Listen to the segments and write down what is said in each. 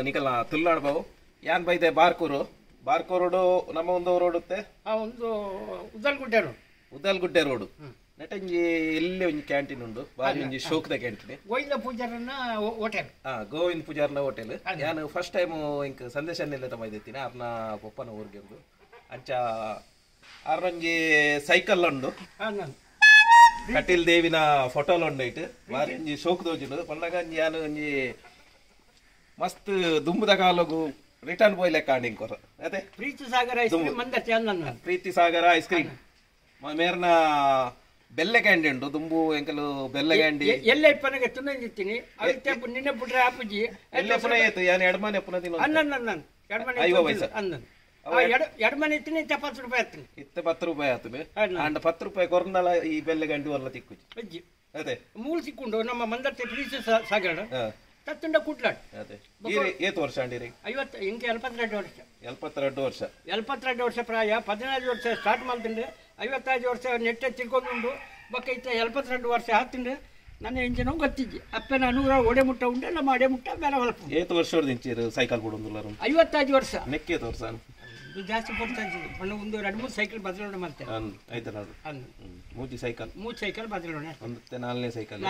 ನಿಕಲ್ ತುಲ್ನಾಡ್ ಬಾವು ಯಾನ್ ಬೈದೆ ಬಾರ್ಕೂರು ರೋಡು ನಮ್ಮ ಒಂದು ರೋಡ್ ಉತ್ತೆ ಒಂದು ಉದ್ದಲ್ಗುಡ್ಡೆ ರೋಡ್ ಉದ್ದಲ್ಗುಡ್ಡೆ ರೋಡು ನೆಟಂಜಿ ಎಲ್ಲೇ ಒಂಜಿ ಕ್ಯಾಂಟೀನ್ ಉಂಡು ಬಾರಿ ಒಂಜಿ ಶೋಕದ ಕ್ಯಾಂಟೀನ್ ಗೋವಿಂದ ಪೂಜಾರನ ಹೋಟೆಲ್ ಗೋವಿಂದ ಪೂಜಾರ್ನ ಹೋಟೆಲ್ ನಾನು ಫಸ್ಟ್ ಟೈಮ್ ಇಂಕ್ ಸಂದೇಶ ತಮ್ಮ ಅರ್ನ ಪಪ್ಪನ ಊರಿಗೆ ಒಂದು ಅಂಚ ಅರ್ನೊಂಜಿ ಸೈಕಲ್ ಉಂಡು ಕಟೀಲ್ ದೇವಿನ ಫೋಟೋಲ್ ಉಂಡು ಇಟ್ಟು ಬಾರಿ ಒಂಜಿ ಶೋಕ್ ದೋಜುಂಡು ಪಂಡಗ ಯಾನು ಒಂಜಿ ಮಸ್ತ್ ದುಂಬುದ ಕಾಲಗು ರಿಟರ್ನ್ ಪೋಯ್ ಲೆಕ್ಕ ಆಂಡಿಂಗ್ ಕೊರ ಅದೇ ಪ್ರೀತಿ ಸಾಗರ ಐಸ್ ಕ್ರೀಮ್ ಮಂದ ಪ್ರೀತಿ ಸಾಗರ ಐಸ್ ಕ್ರೀಮ್ ಮೇರ್ನ ಬೆಲ್ಲೆ ಕ್ಯಾಂಡಿ ಉಂಟು ದುಂಬು ಎಂಕಲು ಬೆಲ್ಲೆ ಕ್ಯಾಂಡಿ ಎಲ್ಲ ಇಪ್ಪನಿಗೆ ತುನಂಜಿತ್ತೀನಿ ಅವಿತ್ತೆ ನಿನ್ನೆ ಬಿಟ್ರೆ ಆಪುಜಿ ಎಲ್ಲ ಪುನ ಏತು ಯಾನ್ ಎಡಮನೆ ಪುನ ತಿನ್ನು ಅನ್ನ ಎಡಮನೆ ಅಯ್ಯೋ ವಯಸ್ಸ ಅನ್ನ ಎಡಮನೆ ಇತ್ತೀನಿ 10 ರೂಪಾಯಿ ಆಯ್ತೀನಿ 10 ರೂಪಾಯಿ ಆತುಬೆ ಅಂಡ 10 ರೂಪಾಯಿ ಕೊರ್ನಲ ಈ ಬೆಲ್ಲೆ ಕ್ಯಾಂಡಿ ಒಲ್ಲ ತಿಕ್ಕುಜಿ ಅಜ್ಜಿ ಅದೇ ಮೂಲ ಸಿಕ್ಕೊಂಡು ನಮ್ಮ ಮಂದತ್ತೆ ಪ್ರೀತಿ ಸಾಗರ ತತ್ತುಂಡ ಕುಟ್ಲಾಡ್ ಅದೇ ಏತು ವರ್ಷ ಅಂಡಿರಿ 50 ಇಂಕೆ 72 ವರ್ಷ 72 ವರ್ಷ ಪ್ರಾಯ 15 ವರ್ಷ ಸ್ಟಾರ್ಟ್ ಮಾಡ್ತಿಂಡ್ರೆ 55 ವರ್ಷ ನೆಟ್ಟೆ ತಿರ್ಕೊಂಡು ಬಕ್ಕ ಇತ್ತ 72 ವರ್ಷ ಆತಿಂಡ್ರೆ ನನ್ನ ಎಂಜಿನ ಗೊತ್ತಿಜ್ಜಿ ಅಪ್ಪನ ಅನುಗ್ರಹ ಒಡೆ ಮುಟ್ಟ ಉಂಡೆ ನಮ್ಮ ಅಡೆ ಮುಟ್ಟ ಬೇರೆ ಹೊಲ್ಪ ಏತು ವರ್ಷ ಹೊಡೆದಿಂಚೀರು ಸೈಕಲ್ ಕೊಡೊಂದುಲ್ಲ 55 ವರ್ಷ ನೆಕ್ಕೇತು ವರ್ಷ ಜಾಸ್ತಿ ಕೊಡ್ತಾ ಇದ್ದೀವಿ ಒಂದು 2-3 ಸೈಕಲ್ ಬದಲಾವಣೆ ಮಾಡ್ತೇವೆ ಆಯ್ತು ನಾನು ಮೂಜಿ ಸೈಕಲ್ ಬದಲಾವಣೆ ಒಂದು 4ನೇ ಸೈಕಲ್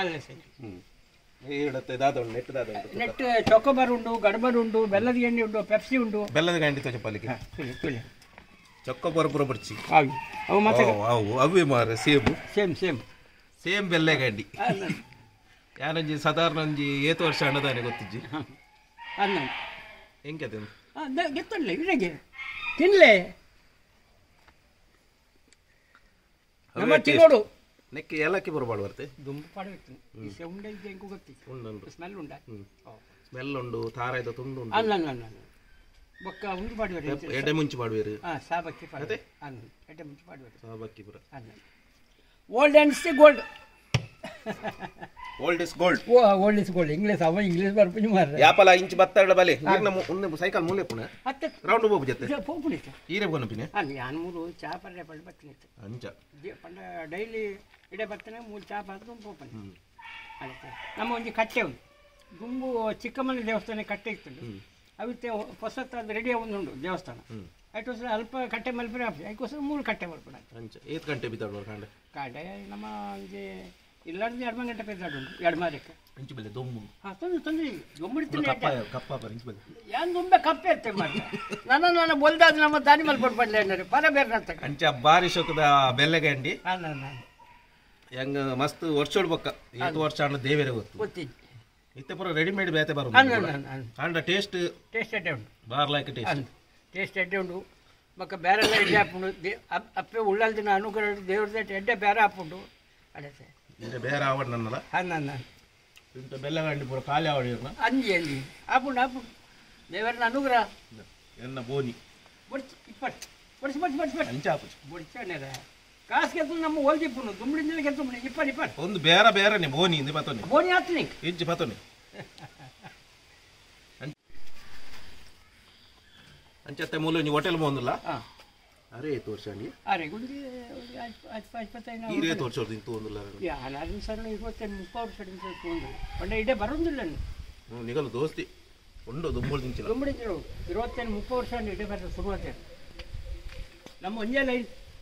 ನೆಟ್ ಚೊಕೊಬಾರ್ ಉಂಡು ಗಡ್ಬರ್ ಉಂಡು ಬೆಲ್ಲದ ಎಣ್ಣೆ ಉಂಡು ಪೆಪ್ಸಿ ಉಂಡು ಬೆಲ್ಲದ ಗಂಡಿ ತೋಚಪ್ಪಲಿಕ್ಕೆ ಚೊಕೊಬಾರ್ ಪುರ ಬರ್ಚಿ ಅವು ಮತ್ತೆ ಅವೇ ಮಾರ ಸೇಮ್ ಬೆಲ್ಲ ಗಂಡಿ ಯಾನೊಂಜಿ ಸಾಧಾರಣ ಒಂಜಿ ಏತು ವರ್ಷ ಹಣ್ಣದಾನೆ ಗೊತ್ತಿಜ್ಜಿ ಹೆಂಗೆ ಗೆತ್ತಲ್ಲ ಇವ್ರಿಗೆ ತಿನ್ಲೆ ತಿನ್ನೋಡು ನೆಕ್ಕೆ ಏಲಕ್ಕಿ ಬರಬಾರ್ದು ಬರ್ತೆ ದುಂಬು ಪಾಡು ಉಂಡೆ ಹೆಂಗು ಗೊತ್ತಿ ಸ್ಮೆಲ್ ಉಂಡ ಸ್ಮೆಲ್ ಉಂಡು ತಾರಾಯ್ದ ತುಂಡು ಉಂಡು ಅಲ್ಲ ಬೊಕ್ಕ ಉಂಡು ಪಾಡುವರು ಎಡೆ ಮುಂಚೆ ಪಾಡುವೇರು ಸಾಬಕ್ಕಿ ಎಡೆ ಮುಂಚೆ ಪಾಡುವರು ಸಾಬಕ್ಕಿ ಪುರ old and see gold old is gold old is gold English ಬರ್ಪುಜಿ ಮಾರ ಯಾಪಲ ಇಂಚ್ ಬತ್ತಡ ಬಲೆ ಒಂದು ಸೈಕಲ್ ಮೂಲೆ ಪುನ ರೌಂಡ್ ಹೋಗು ಜತೆ ಪೋಪುನಿತ ಈರೆ ಬೋನಪಿನೆ ಯಾನ್ ಮೂರು ಚಾ ಪರ್ರೆ ಪಳ್ಳಿ ಬತ್ತಿನಿತ ಅಂಚ ಪಂಡ ಡೈಲಿ ಇಡೆ ಬತ್ತನೆ ಮೂರು ಚಾ ಪಾದ್ರು ಪೋಪನಿ ಅದೇ ನಮ್ಮ ಒಂಜಿ ಕಟ್ಟೆ ಉಂಟು ದುಂಬು ಚಿಕ್ಕಮ್ಮನ ದೇವಸ್ಥಾನ ಕಟ್ಟೆ ಇತ್ತು ಅವಿತ್ತೆ ಹೊಸತ್ತಾದ ರೆಡಿ ಒಂದುಂಡು ದೇವಸ್ಥಾನ ಅದಕ್ಕೋಸ್ಕರ ಅಲ್ಪ ಕಟ್ಟೆ ಮಲ್ಪರೆ ಆಪ್ತಿ ಅದಕ್ಕೋಸ್ಕರ 3 ಕಟ್ಟೆ ಮಲ್ಪಡ ಅಂಚ ಏತ್ ಗಂಟೆ ಬಿದ್ದಾಡು ಕಾಂಡೆ ನಮ್ಮ ಒಂಜಿ ಇಲ್ಲಾರ್ದು 2 ಗಂಟೆ ಬಿದ್ದಾಡುಂಟು 2 ಮಾರಕ್ಕೆ ಇಂಚು ಬೆಲೆ ದೊಂಬು ತೊಂದ್ರೆ ದೊಂಬಿಡ್ತೀನಿ ಕಪ್ಪ ಇಂಚು ಬೆಲೆ ಯಾನ್ ದುಂಬೆ ಕಪ್ಪೆ ಇರ್ತೇವೆ ಮಾಡಿ ನಾನು ಬೋಲ್ದಾದ ನಮ್ಮ ದಾನಿ ಮಲ್ ಕೊಡ್ಬಡ್ಲೆ ಏನಾರೆ ಪರ ಬೇರೆ ಅಂತ ಅಂಚ ಬಾರಿ ಶೋಕದ ಬೆಲ್ಲೆ ಗಂಡಿ ಹೆಂಗ ಮಸ್ತ್ ವರ್ಷೋಡ್ ಬೊಕ್ಕ 7 ವರ್ಷ ಅಣ್ಣ ದೇವೇರೆ ಗೊತ್ತಿದ್ದು ಇತ್ತೆ ಪುರ ರೆಡಿಮೇಡ್ ಬೇತೆ ಬರೋದು ಅಂಡ ಟೇಸ್ಟ್ ಎಡ್ಡೆ ಉಂಟು ಬಾರ್ಲಾಯ್ಕ ಟೇಸ್ಟ್ ಎಡ್ಡೆ ಉಂಡು ಮಕ್ಕ ಬೇರೆಲ್ಲ ಎಡ್ಡೆ ಹಾಪುಂಡು ಅಪ್ಪೆ ಉಳ್ಳಲ್ ದಿನ ಅನುಗ್ರಹ ದೇವ್ರದ ಎಡ್ಡೆ ಬೇರೆ ಹಾಪುಂಡು ಅದೇ ಸರ್ ಬೇರೆ ಆವಡ್ ನನ್ನಲ್ಲ ಇಂತ ಬೆಲ್ಲಗಂಡಿ ಪೂರ ಖಾಲಿ ಆವಡಿರ್ನ ಅಂಜಿ ಹಾಪುಂಡು ದೇವರನ ಅನುಗ್ರಹ ಎನ್ನ ಬೋನಿ ಬಡಿಸಿ ಅಂಚ ಹಾಪುಚು ಬಡಿಸ್ತಾನೆ ಕಾಸು ಗೆದ್ದು ನಮ್ಮ ಓಲ್ಜಿಪ್ಪುನು ದುಂಬಡಿಂದ ಗೆದ್ದು ಇಪ್ಪತ್ತು ಒಂದು ಬೇರೆ ಬೋನಿ ಇಂದ ಪತ್ತೋನಿ ಬೋನಿ ಆತ್ನಿ ಇಜ್ಜಿ ಪತ್ತೋನಿ ಅಂಚತ್ತೆ ಮೂಲ ನೀವು ಹೋಟೆಲ್ ಬಂದಿಲ್ಲ ಅರೆ ತೋರ್ಸಂಡಿ ಅರೆ ಗುಂಡಿ 25 ಈರೇ ತೋರ್ಸೋದು ಇಂತ ಒಂದಿಲ್ಲ ಯಾರು ಸರ್ 25-30 ವರ್ಷ ತೊಂದ್ರೆ ಪಂಡ ಇಡೇ ಬರೋದಿಲ್ಲ ನಿಗಲು ದೋಸ್ತಿ ಉಂಡು ದುಂಬುಳು ದಿಂಚಿಲ್ಲ 25-30 ವರ್ಷ ಇಡೇ ಬರೋದು ಶುರುವಾತ ನಮ್ಮ ಒಂಜೆ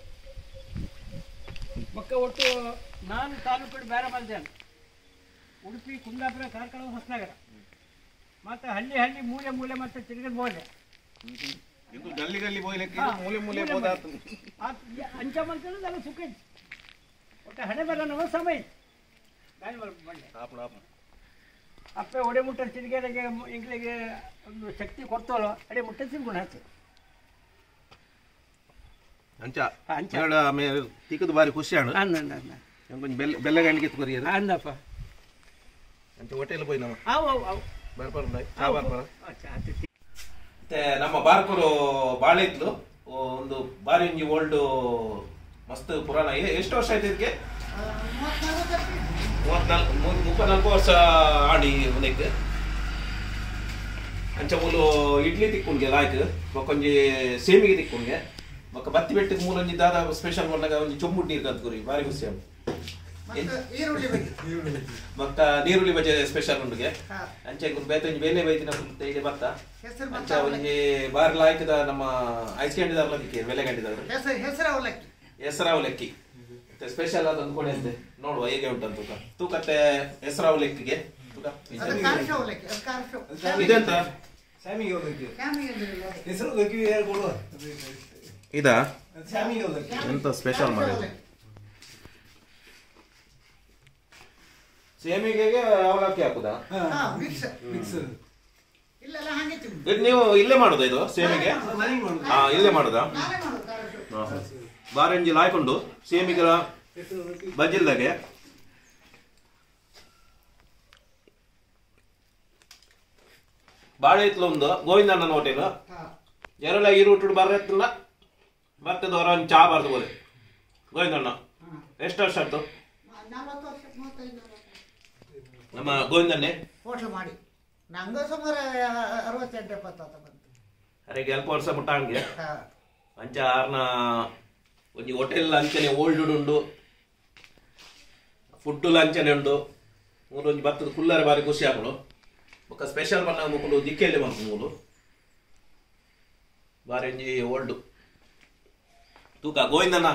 ಮಕ್ಕ ಒಟ್ಟು 4 ತಾಲೂಕು ಬೇರೆ ಬಂದೇನೆ ಉಡುಪಿ ಕುಂದಾಪುರ ಕಾರ್ಕಳ ಹೊಸನಗರ ಮತ್ತೆ ಹಳ್ಳಿ ಮೂಲೆ ಮತ್ತೆ ತಿರುಗದ ಬೋದೆ ಇದು ಗಲ್ಲಿ ಬೋಯ್ಲಿಕ್ಕೆ ಮೂಲೆ ಬೋದಾತು ಅಂಚ ಮಾಡ್ಕೊಂಡು ಎಲ್ಲ ಸುಖ ಒಟ್ಟು ಹಣೆ ಬರ ನಮ್ಮ ಸಮಯ ಅಪ್ಪೆ ಒಡೆ ಮುಟ್ಟ ತಿರುಗೇರಿಗೆ ಇಂಗ್ಲಿಗೆ ಒಂದು ಶಕ್ತಿ ಕೊಡ್ತೋಲ್ಲ ಅಡೆ ಮುಟ್ಟ ತಿರ್ಕೊಂಡು ಹಾಕಿ ಅಂಚ ಆಮೇಲೆ ತಿಕ್ಕದು ಬಾರಿ ಖುಷಿ ಅಣ್ಣ ಬೆಲ್ಲ ಗಂಡಿಗೆ ಕೊರಿಯದು ಅಂದಪ್ಪ ಅಂಚ ಹೋಟೆಲ್ போய் நம்ம ಬರ್ಪರ ಚಾ ಬರ್ಪರ ಮತ್ತೆ ನಮ್ಮ ಬಾರ್ಕೂರು ಬಾಳೆ ಇತ್ತು ಒಂದು ಬಾರಿ ಒಂಜಿ ಓಲ್ಡ್ ಮಸ್ತ್ ಪುರಾಣ ಎಷ್ಟು ವರ್ಷ ಆಯ್ತು ಇದಕ್ಕೆ 34 ವರ್ಷ ಆಡಿ ಉದಕ್ಕೆ ಅಂಚ ಮೂಲು ಇಡ್ಲಿ ತಿಕ್ಕೊಂಡ್ಗೆ ಲಾಯ್ಕ್ ಬೊಕೊಂಜಿ ಸೇಮಿಗೆ ತಿಕ್ಕೊಂಡ್ಗೆ ಬೊಕ್ಕ ಬತ್ತಿ ಬೆಟ್ಟಿಗೆ ಮೂಲೊಂಜಿ ದಾದ ಸ್ಪೆಷಲ್ ಬಂದಾಗ ಒಂಜಿ ಚೊಂಬುಡ್ ನೀರು ಕಲ್ತ್ಕೊರಿ ಬಾರಿ ಖುಷಿ ಮತ್ತ ನೀರುಳ್ಳಿ ಬಜೆ ಸ್ಪೆಷಲ್ ಉಂಡುಗೆ ಅಂಚೆ ಬೇತೊಂಜಿ ಬೇಲೆ ಬೈತಿನ ತೈಡೆ ಬತ್ತ ಅಂಚ ಒಂಜಿ ಬಾರಿ ಲಾಯ್ಕದ ನಮ್ಮ ಐಸ್ ಕ್ಯಾಂಡಿದಾರ್ ಲಕ್ಕಿ ಬೆಲೆ ಕ್ಯಾಂಡಿದಾರ್ ಹೆಸರಾವ್ ಲೆಕ್ಕಿ ಸ್ಪೆಷಲ್ ಅದೊಂದು ಕೊಡಿ ಅಂತೆ ನೋಡುವ ಹೇಗೆ ಉಂಟಂತ ತೂಕತ್ತೆ ಹೆಸರಾವ್ ಲೆಕ್ಕಿಗೆ ಇದೆಂತ ಇದಾ ಎಂತ ಸ್ಪೆಷಲ್ ಮಾಡಿದ್ರು ಸೇಮಿಗೆ ಅವಲಕ್ಕಿ ಹಾಕುದಾ ನೀವು ಇಲ್ಲೇ ಮಾಡುದಾ ಇದು ಸೇಮಿಗೆ ಇಲ್ಲೇ ಮಾಡುದಾ ಬಾರಂಜಿ ಲಾಯ್ಕೊಂಡು ಸೇಮಿಗೆ ಬಜ್ಜಿಲ್ದಾಗೆ ಬಾಳೆ ಇತ್ಲ ಒಂದು ಗೋವಿಂದಣ್ಣನ ಹೋಟೆಲ್ ಎರಳ ಈರುಟ್ಟು ಬರತ್ತಿಲ್ಲ ಬರ್ತದ ಅವರ ಒಂದು ಚಾ ಬಾರ್ದು ಬೋಲೆ ಗೋವಿಂದಣ್ಣ ಎಷ್ಟು ವರ್ಷ ಆಯ್ತು ನಮ್ಮ ಗೋವಿಂದನ್ನೇ ಹೋಟೆಲ್ ಮಾಡಿ ನಂಗೆ ಸುಮಾರು 68-70 ಬಂತು ಅರೆ ಸ್ವಲ್ಪ ವರ್ಷ ಮುಟ್ಟ ಹಂಗೆ ಅಂಚ ಆರ್ನ ಒಂಜಿ ಹೋಟೆಲ್ ಅಂಚನೆ ಓಲ್ಡ್ ಉಂಡು ಫುಡ್ ಅಂಚನೆ ಉಂಡು ಒಂಜಿ ಬತ್ತದ ಕುಲ್ಲರೆ ಬಾರಿ ಖುಷಿ ಆಗುಳು ಬೊಕ್ಕ ಸ್ಪೆಷಲ್ ಬಣ್ಣ ಮುಕ್ಕಳು ದಿಕ್ಕೆಯಲ್ಲಿ ಬಂತು ಮೂಲು ಬಾರಿ ಒಂಜಿ ಓಲ್ಡ್ ತೂಕ ಗೋವಿಂದಣ್ಣ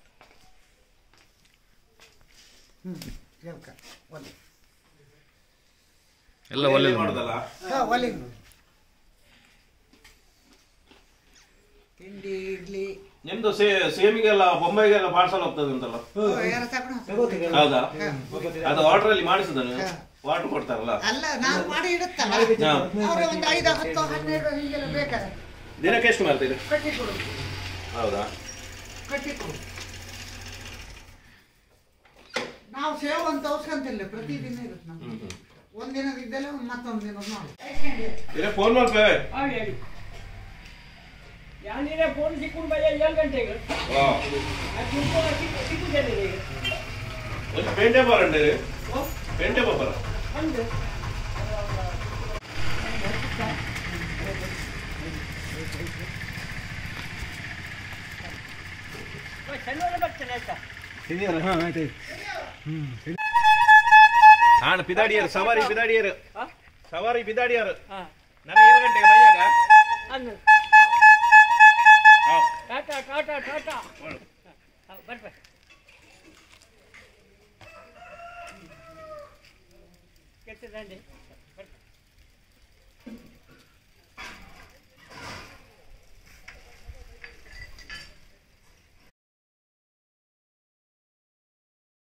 ಎಲ್ಲ ಒಳ್ಳೆ ಮಾಡೋದಲ್ಲ ತಿಂಡಿ ಇಡ್ಲಿ ನಿಮ್ದು ಸೇಮಿಗೆಲ್ಲ ಬೊಂಬೈಗೆಲ್ಲ ಪಾರ್ಸಲ್ ಹೋಗ್ತದೆ ಅಂತಲ್ಲ ಹೌದಾ ಅದು ಆರ್ಡರ್ ಅಲ್ಲಿ ಮಾಡಿಸುದ ವಾಟರ್ ಕೊಡ್ತಾರಲ್ಲ ಅಲ್ಲ ನಾವು ಮಾಡಿ ಇಡುತ್ತಲ್ಲ ಅವರು ಒಂದು 5, 10, 12 ಹೀಗೆಲ್ಲ ಬೇಕಾದ್ರೆ ದಿನಕ್ಕೆ ಎಷ್ಟು ಮಾಡ್ತೀರಿ ಕಟ್ಟಿ ಕೊಡು ಹೌದಾ ಕಟ್ಟಿ ಕೊಡು ನಾವು ಸೇವ್ ಅಂತ ಅವಶ್ಯಕಂತಿಲ್ಲ ಪ್ರತಿದಿನ ಇರುತ್ತೆ ನಮ್ಗೆ ಒಂದಿನದ ಇದ್ದಲ್ಲ ಮತ್ತೊಂದು ದಿನ ನೋಡಿ ಫೋನ್ ಮಾಡ್ತೇವೆ ಯಾನಿರೇ ಫೋನ್ ಸಿಕ್ಕೊಂಡು ಬಯ್ಯ 7 ಗಂಟೆಗೆ ಪೇಂಟೆ ಬರಂడి ಪೇಂಟೆ ಬರ ಅಂದು ಶನಿವಾರ ಬರ್ತೇನೆ ಆಯ್ತಾ ಹಾಂ ಪಿದಾಡಿಯರು ಸವಾರಿ ಪಿದಾಡಿಯರು ನನಗೆ 7 ಗಂಟೆಗೆ ಬೈಯಾಗ ಅಂದು ಟಾಟಾ ಟಾಟಾ ಟಾಟಾ ಬರ್ಬೇಕು ಕೆಟ್ಟದಂడి